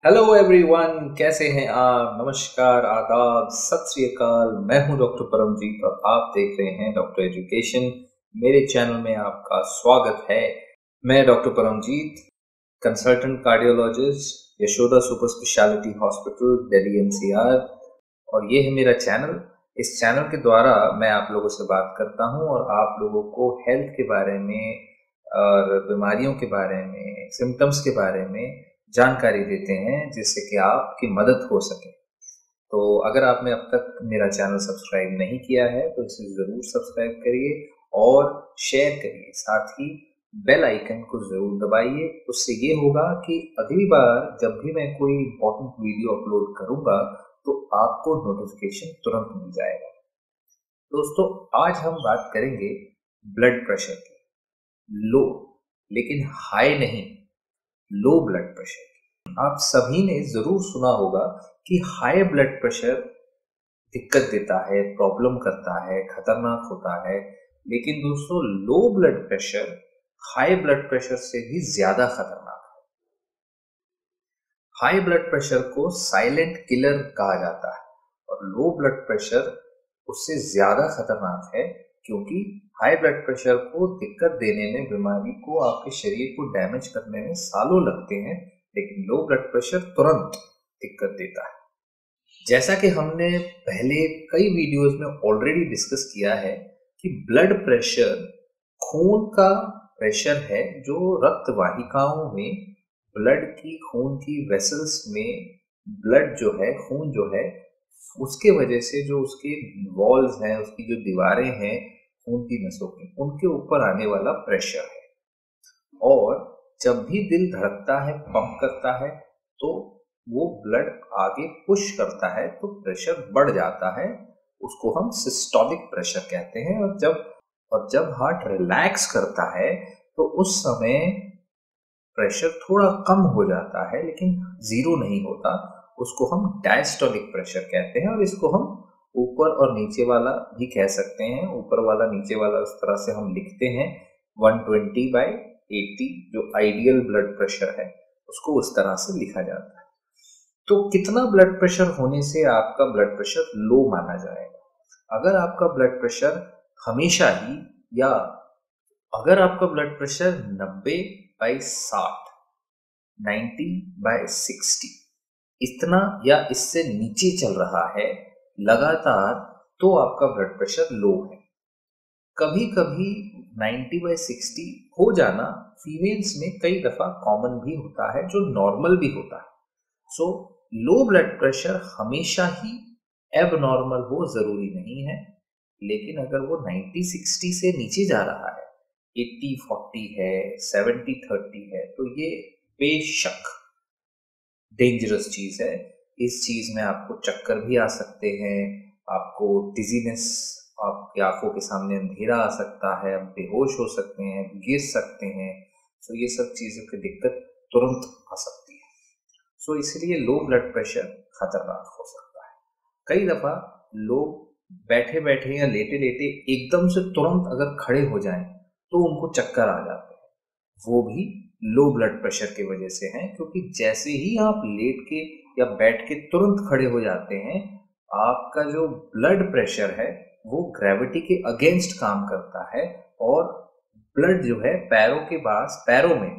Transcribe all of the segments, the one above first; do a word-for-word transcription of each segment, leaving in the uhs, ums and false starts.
Hello everyone, कैसे हैं आप। नमस्कार, आदाब, सत श्री अकाल। मैं हूं डॉक्टर परमजीत और आप देख रहे हैं डॉक्टर एजुकेशन। मेरे चैनल में आपका स्वागत है। मैं doctor Paramjeet, consultant cardiologist, Yashoda super speciality hospital, Delhi NCR, और ये है मेरा चैनल। इस चैनल के द्वारा मैं आप लोगों से बात करता हूं और आप लोगों को हेल्थ के बारे में और बीमारियों के बारे में, सिम्टम्स के बारे में जानकारी देते हैं, जिससे कि आपकी मदद हो सके। तो अगर आपने अब तक मेरा चैनल सब्सक्राइब नहीं किया है तो इसे ज़रूर सब्सक्राइब करिए और शेयर करिए। साथ ही बेल आइकन को ज़रूर दबाइए। उससे ये होगा कि अगली बार जब भी मैं कोई इम्पोर्टेंट वीडियो अपलोड करूंगा तो आपको नोटिफिकेशन तुरंत मिल जाएगा। दोस्तों, आज हम बात करेंगे ब्लड प्रेशर की। लो, लेकिन हाई नहीं, लो ब्लड प्रेशर। आप सभी ने जरूर सुना होगा कि हाई ब्लड प्रेशर दिक्कत देता है, प्रॉब्लम करता है, खतरनाक होता है। लेकिन दोस्तों, low blood pressure high blood pressure से भी ज्यादा खतरनाक है। हाई ब्लड प्रेशर को साइलेंट किलर कहा जाता है और लो ब्लड प्रेशर उससे ज्यादा खतरनाक है, क्योंकि हाई ब्लड प्रेशर को दिक्कत देने में, बीमारी को, आपके शरीर को डैमेज करने में सालों लगते हैं, लेकिन लो ब्लड प्रेशर तुरंत दिक्कत देता है। जैसा कि हमने पहले कई वीडियोस में ऑलरेडी डिस्कस किया है कि ब्लड प्रेशर खून का प्रेशर है, जो रक्त वाहिकाओं में, ब्लड की, खून की वेसल्स में ब्लड जो है, खून जो है, उसके वजह से जो उसके वॉल्स हैं, उसकी जो दीवारें हैं खून की नसों की, उनके ऊपर आने वाला प्रेशर है। और जब भी दिल धड़कता है, पंप करता है, तो वो ब्लड आगे पुश करता है तो प्रेशर बढ़ जाता है। उसको हम सिस्टोलिक प्रेशर कहते हैं। और जब और जब हार्ट रिलैक्स करता है तो उस समय प्रेशर थोड़ा कम हो जाता है, लेकिन जीरो नहीं होता। उसको हम डायस्टोलिक प्रेशर कहते हैं और इसको हम ऊपर और नीचे वाला भी कह सकते हैं। ऊपर वाला, नीचे वाला, उस तरह से हम लिखते हैं। एक सौ बीस बाई अस्सी जो आइडियल ब्लड प्रेशर है, उसको उस तरह से लिखा जाता है। तो कितना ब्लड प्रेशर होने से आपका ब्लड प्रेशर लो माना जाएगा? अगर आपका ब्लड प्रेशर हमेशा ही, या अगर आपका ब्लड प्रेशर नब्बे बाई साठ, नब्बे बाई साठ इतना या इससे नीचे चल रहा है लगातार, तो आपका ब्लड प्रेशर लो है। कभी कभी नब्बे बाई साठ हो जाना फीमेल्स में कई दफा कॉमन भी होता है, जो नॉर्मल भी होता है। सो लो ब्लड प्रेशर हमेशा ही एब नॉर्मल हो जरूरी नहीं है, लेकिन अगर वो नब्बे साठ से नीचे जा रहा है, अस्सी चालीस है, सत्तर तीस है, तो ये बेशक डेंजरस चीज है। इस चीज में आपको चक्कर भी आ सकते हैं, आपको डिजीनेस, आपकी आंखों के सामने अंधेरा आ सकता है, आप बेहोश हो सकते हैं, गिर सकते हैं। सो ये सब चीजों की दिक्कत तुरंत आ सकती है। सो इसलिए लो ब्लड प्रेशर खतरनाक हो सकता है। कई दफा लोग बैठे बैठे या लेटे लेटे एकदम से तुरंत अगर खड़े हो जाएं तो उनको चक्कर आ जाते हैं। वो भी लो ब्लड प्रेशर की वजह से है, क्योंकि जैसे ही आप लेट के या बैठ के तुरंत खड़े हो जाते हैं, आपका जो ब्लड प्रेशर है वो ग्रेविटी के अगेंस्ट काम करता है और ब्लड जो है पैरों के पास, पैरों में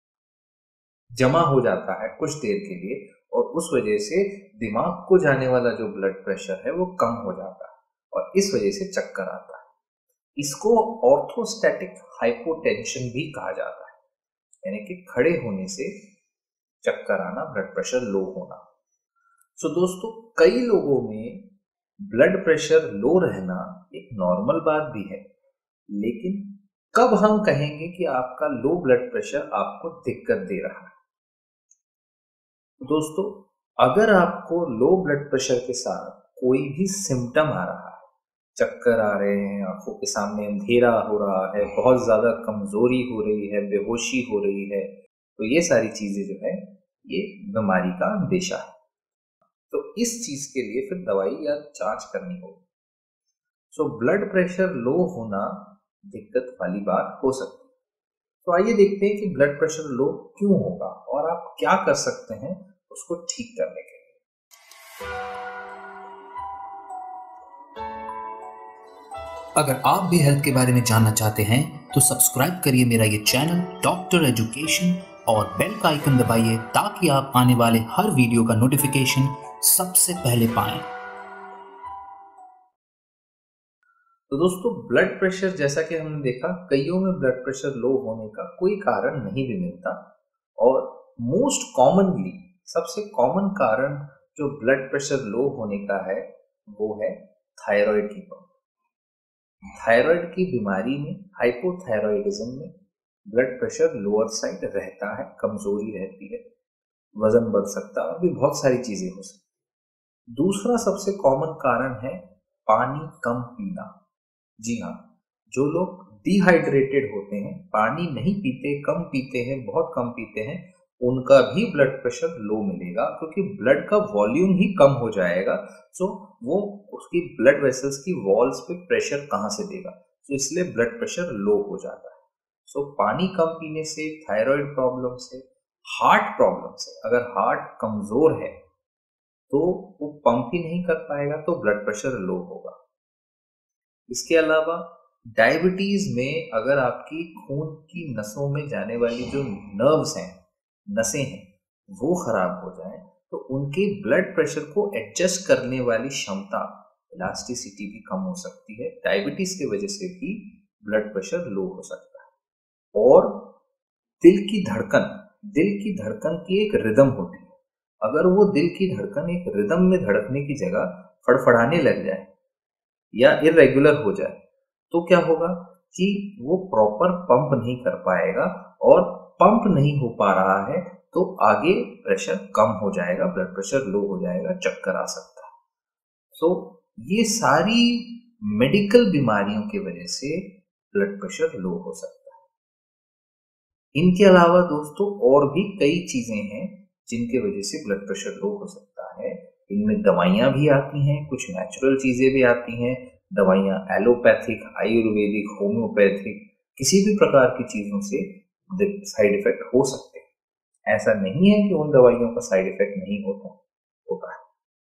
जमा हो जाता है कुछ देर के लिए, और उस वजह से दिमाग को जाने वाला जो ब्लड प्रेशर है वो कम हो जाता है और इस वजह से चक्कर आता है। इसको ऑर्थोस्टैटिक हाइपोटेंशन भी कहा जाता है, यानी कि खड़े होने से चक्कर आना, ब्लड प्रेशर लो होना। सो दोस्तों, कई लोगों में ब्लड प्रेशर लो रहना एक नॉर्मल बात भी है, लेकिन कब हम कहेंगे कि आपका लो ब्लड प्रेशर आपको दिक्कत दे रहा है? दोस्तों, अगर आपको लो ब्लड प्रेशर के साथ कोई भी सिम्टम आ रहा है, चक्कर आ रहे हैं, आंखों के सामने अंधेरा हो रहा है, बहुत ज्यादा कमजोरी हो रही है, बेहोशी हो रही है, तो ये सारी चीजें जो है ये बीमारी का अंदेशा है। तो इस चीज के लिए फिर दवाई या जांच करनी होगी। सो ब्लड प्रेशर लो होना दिक्कत वाली बात हो सकती है। तो आइए देखते हैं कि ब्लड प्रेशर लो क्यों होगा और आप क्या कर सकते हैं उसको ठीक करने के लिए। अगर आप भी हेल्थ के बारे में जानना चाहते हैं तो सब्सक्राइब करिए मेरा ये चैनल डॉक्टर एजुकेशन और बेल का आइकन दबाइए ताकि आप आने वाले हर वीडियो का नोटिफिकेशन सबसे पहले पाएं। तो दोस्तों, ब्लड प्रेशर जैसा कि हमने देखा, कईयों में ब्लड प्रेशर लो होने का कोई कारण नहीं भी मिलता, और मोस्ट कॉमनली सबसे कॉमन कारण जो ब्लड प्रेशर लो होने का है वो है थायराइड की प्रॉब्लम। थायराइड की बीमारी में, हाइपोथायराइडिज्म में, ब्लड प्रेशर लोअर साइड रहता है, कमजोरी रहती है, वजन बढ़ सकता है और भी बहुत सारी चीजें हो सकती। दूसरा सबसे कॉमन कारण है पानी कम पीना। जी हाँ, जो लोग डिहाइड्रेटेड होते हैं, पानी नहीं पीते, कम पीते हैं, बहुत कम पीते हैं, उनका भी ब्लड प्रेशर लो मिलेगा, क्योंकि ब्लड का वॉल्यूम ही कम हो जाएगा। सो वो उसकी ब्लड वेसल्स की वॉल्स पे प्रेशर कहाँ से देगा, तो इसलिए ब्लड प्रेशर लो हो जाता है। सो पानी कम पीने से, थायराइड प्रॉब्लम से, हार्ट प्रॉब्लम से, अगर हार्ट कमजोर है तो वो पंप ही नहीं कर पाएगा, तो ब्लड प्रेशर लो होगा। इसके अलावा डायबिटीज में अगर आपकी खून की नसों में जाने वाली जो नर्व्स हैं, नसें हैं, वो खराब हो जाए तो उनके ब्लड प्रेशर को एडजस्ट करने वाली क्षमता, इलास्टिसिटी भी कम हो सकती है। डायबिटीज की वजह से भी ब्लड प्रेशर लो हो सकता है। और दिल की धड़कन, दिल की धड़कन की एक रिदम होती है, अगर वो दिल की धड़कन एक रिदम में धड़कने की जगह फड़फड़ाने लग जाए या इरेगुलर हो जाए तो क्या होगा कि वो प्रॉपर पंप नहीं कर पाएगा, और पंप नहीं हो पा रहा है तो आगे प्रेशर कम हो जाएगा, ब्लड प्रेशर लो हो जाएगा, चक्कर आ सकता है। सो ये सारी मेडिकल बीमारियों की वजह से ब्लड प्रेशर लो हो सकता है। इनके अलावा दोस्तों और भी कई चीजें हैं जिनके वजह से ब्लड प्रेशर लो हो सकता है। इनमें दवाइयां भी आती हैं, कुछ नेचुरल चीजें भी आती हैं। दवाइयां एलोपैथिक, आयुर्वेदिक, होम्योपैथिक, किसी भी प्रकार की चीजों से साइड इफेक्ट हो सकते हैं। ऐसा नहीं है कि उन दवाइयों का साइड इफेक्ट नहीं होता, होता है।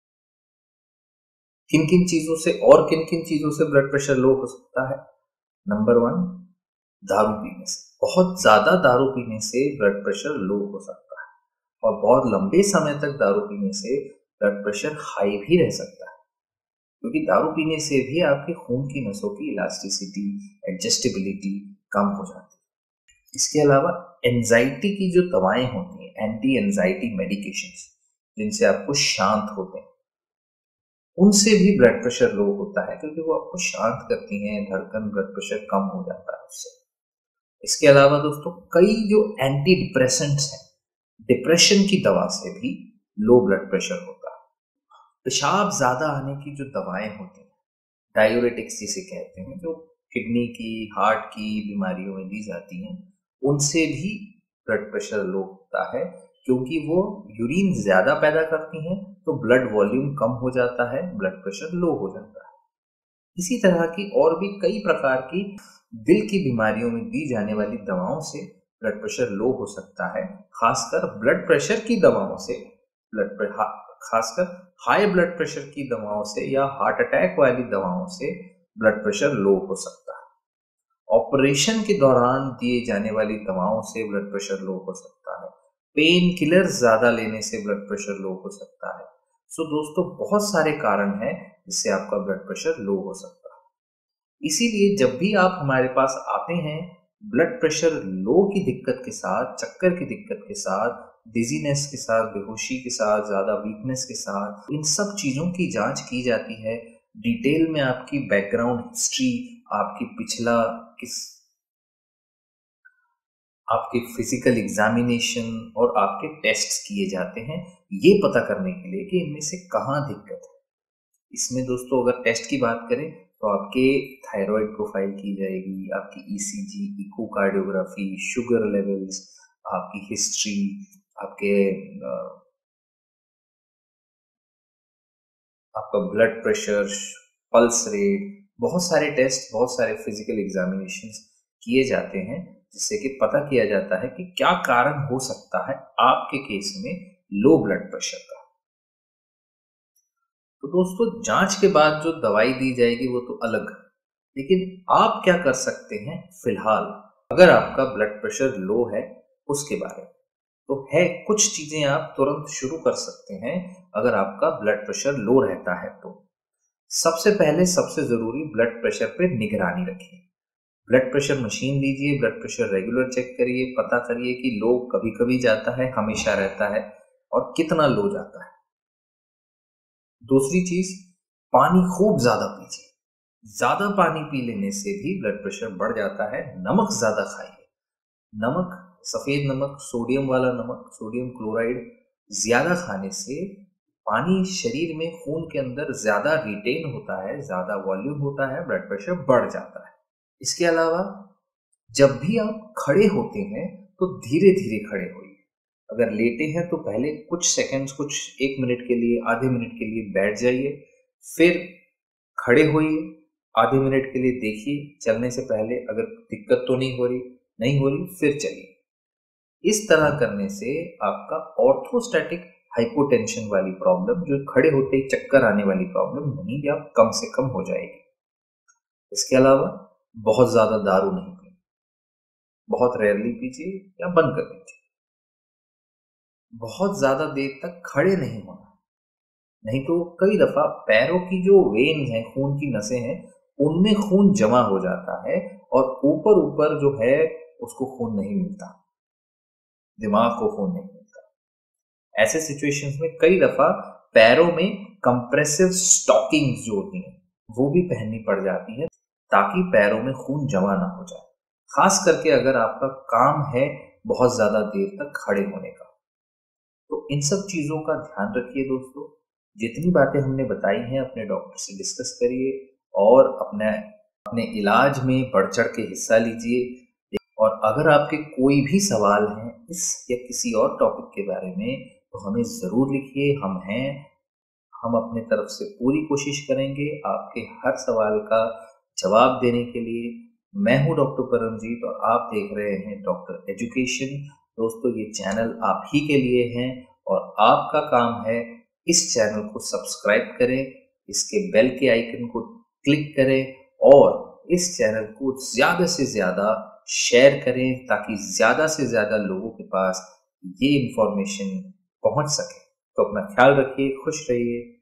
किन किन चीजों से और किन किन चीजों से ब्लड प्रेशर लो हो सकता है? नंबर वन, दारू पीने से। बहुत ज्यादा दारू पीने से ब्लड प्रेशर लो हो सकता है, और बहुत लंबे समय तक दारू पीने से ब्लड प्रेशर हाई भी रह सकता है, क्योंकि दारू पीने से भी आपके खून की नसों की इलास्टिसिटी, एडजस्टेबिलिटी कम हो जाती है। इसके अलावा एंजाइटी की जो दवाएं होती हैं, एंटी एंजाइटी मेडिकेशंस, जिनसे आपको शांत होते हैं, उनसे भी ब्लड प्रेशर लो होता है, क्योंकि वो आपको शांत करती हैं, धड़कन, ब्लड प्रेशर कम हो जाता है उससे। इसके अलावा दोस्तों कई जो एंटी डिप्रेसेंट्स हैं, डिप्रेशन की दवा से भी लो ब्लड प्रेशर होता है। पेशाब ज्यादा आने की जो दवाएं होती हैं, डायूरेटिक्स जिसे कहते हैं, जो किडनी की, हार्ट की बीमारियों में दी जाती हैं, उनसे भी ब्लड प्रेशर लो होता है, क्योंकि वो यूरिन ज्यादा पैदा करती हैं, तो ब्लड वॉल्यूम कम हो जाता है, ब्लड प्रेशर लो हो जाता है। इसी तरह की और भी कई प्रकार की दिल की बीमारियों में दी जाने वाली दवाओं से ब्लड प्रेशर लो हो सकता है। खासकर ब्लड प्रेशर की दवाओं से, ब्लड खासकर हाई ब्लड प्रेशर की दवाओं से या हार्ट अटैक वाली दवाओं से ब्लड प्रेशर लो हो सकता है। ऑपरेशन के दौरान दिए जाने वाली दवाओं से ब्लड प्रेशर लो हो सकता है। पेन किलर ज्यादा लेने से ब्लड प्रेशर लो हो सकता है। सो दोस्तों, बहुत सारे कारण हैं जिससे आपका ब्लड प्रेशर लो हो सकता है। इसीलिए जब भी आप हमारे पास आते हैं ब्लड प्रेशर लो की दिक्कत के साथ, चक्कर की दिक्कत के साथ, डिजीनेस के साथ, बेहोशी के साथ, ज्यादा वीकनेस के साथ, इन सब चीजों की जांच की जाती है। डिटेल में आपकी बैकग्राउंड हिस्ट्री, आपकी पिछला किस आपके फिजिकल एग्जामिनेशन और आपके टेस्ट्स किए जाते हैं, ये पता करने के लिए कि इनमें से कहाँ दिक्कत है। इसमें दोस्तों अगर टेस्ट की बात करें तो आपके थायराइड प्रोफाइल की जाएगी, आपकी ईसीजी, इकोकार्डियोग्राफी, शुगर लेवल्स, आपकी हिस्ट्री, आपके आपका ब्लड प्रेशर, पल्स रेट, बहुत सारे टेस्ट, बहुत सारे फिजिकल एग्जामिनेशंस किए जाते हैं, जिससे कि पता किया जाता है कि क्या कारण हो सकता है आपके केस में लो ब्लड प्रेशर का। तो दोस्तों, जांच के बाद जो दवाई दी जाएगी वो तो अलग, लेकिन आप क्या कर सकते हैं फिलहाल अगर आपका ब्लड प्रेशर लो है उसके बारे में। तो है कुछ चीजें आप तुरंत शुरू कर सकते हैं अगर आपका ब्लड प्रेशर लो रहता है तो। सबसे पहले सबसे जरूरी, ब्लड प्रेशर पे निगरानी रखिए। ब्लड प्रेशर मशीन लीजिए, ब्लड प्रेशर रेगुलर चेक करिए, पता करिए कि लो कभी कभी जाता है, हमेशा रहता है, और कितना लो जाता है। दूसरी चीज, पानी खूब ज्यादा पीजिए। ज्यादा पानी पी लेने से भी ब्लड प्रेशर बढ़ जाता है। नमक ज्यादा खाइए। नमक, सफेद नमक, सोडियम वाला नमक, सोडियम क्लोराइड ज्यादा खाने से पानी शरीर में, खून के अंदर ज्यादा रिटेन होता है, ज्यादा वॉल्यूम होता है, ब्लड प्रेशर बढ़ जाता है। इसके अलावा जब भी आप खड़े होते हैं तो धीरे धीरे खड़े होइए। अगर लेटे हैं तो पहले कुछ सेकंड्स, कुछ एक मिनट के लिए, आधे मिनट के लिए बैठ जाइए, फिर खड़े होइए, आधे मिनट के लिए देखिए चलने से पहले, अगर दिक्कत तो नहीं हो रही नहीं हो रही फिर चलिए। इस तरह करने से आपका ऑर्थोस्टैटिक हाइपोटेंशन वाली प्रॉब्लम, जो खड़े होते ही चक्कर आने वाली प्रॉब्लम, नहीं या कम से कम हो जाएगी। इसके अलावा बहुत ज्यादा दारू नहीं पीनी, बहुत रेयरली पीजिए या बंद कर दीजिए। बहुत ज्यादा देर तक खड़े नहीं होना, नहीं तो कई दफा पैरों की जो वेन है, खून की नसें हैं, उनमें खून जमा हो जाता है और ऊपर ऊपर जो है उसको खून नहीं मिलता, दिमाग को खून नहीं मिलता। ऐसे सिचुएशंस में कई दफा पैरों में कंप्रेसिव स्टॉकिंग्स जो होती हैं वो भी पहननी पड़ जाती है, ताकि पैरों में खून जमा ना हो जाए। खास करके अगर आपका काम है बहुत ज्यादा देर तक खड़े होने का। तो इन सब चीजों का ध्यान रखिए दोस्तों। जितनी बातें हमने बताई हैं अपने डॉक्टर से डिस्कस करिए और अपने अपने इलाज में बढ़ चढ़ के हिस्सा लीजिए। और अगर आपके कोई भी सवाल हैं इस या किसी और टॉपिक के बारे में तो हमें ज़रूर लिखिए। हम हैं हम अपने तरफ से पूरी कोशिश करेंगे आपके हर सवाल का जवाब देने के लिए। मैं हूं डॉक्टर परमजीत और आप देख रहे हैं डॉक्टर एजुकेशन। दोस्तों, ये चैनल आप ही के लिए है और आपका काम है इस चैनल को सब्सक्राइब करें, इसके बेल के आइकन को क्लिक करें और इस चैनल को ज़्यादा से ज़्यादा शेयर करें, ताकि ज़्यादा से ज़्यादा लोगों के पास ये इंफॉर्मेशन पहुंच सके। तो अपना ख्याल रखिए, खुश रहिए।